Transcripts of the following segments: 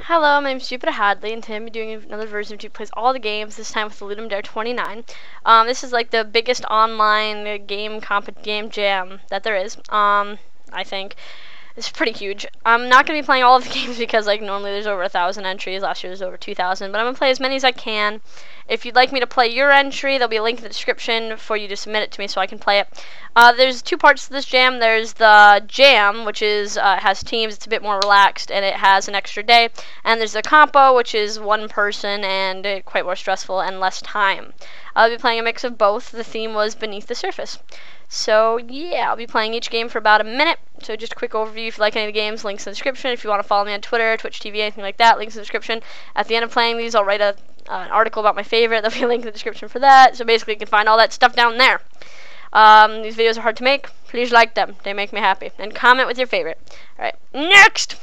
Hello, my name is Jupiter Hadley, and today I'm doing another version of Jupiter Plays All the Games, this time with the Ludum Dare 29. This is like the biggest online game jam that there is, I think. It's pretty huge. I'm not going to be playing all of the games because like normally there's over 1,000 entries. Last year there's over 2,000, but I'm going to play as many as I can. If you'd like me to play your entry, there'll be a link in the description for you to submit it to me so I can play it. There's two parts to this jam. There's the jam, which is has teams. It's a bit more relaxed and it has an extra day. And there's the compo, which is one person and quite more stressful and less time. I'll be playing a mix of both. The theme was Beneath the Surface. So yeah, I'll be playing each game for about a minute. So just a quick overview. If you like any of the games, links in the description. If you want to follow me on Twitter, Twitch TV, anything like that, links in the description. At the end of playing these, I'll write an article about my favorite. There'll be a link in the description for that. So basically you can find all that stuff down there. These videos are hard to make. Please like them. They make me happy. And comment with your favorite. Alright, next!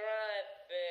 Right, baby.